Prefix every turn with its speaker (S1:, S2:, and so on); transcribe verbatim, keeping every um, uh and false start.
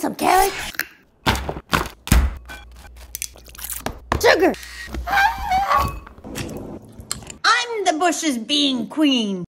S1: some carrots? Sugar!
S2: I'm the bush's bean queen.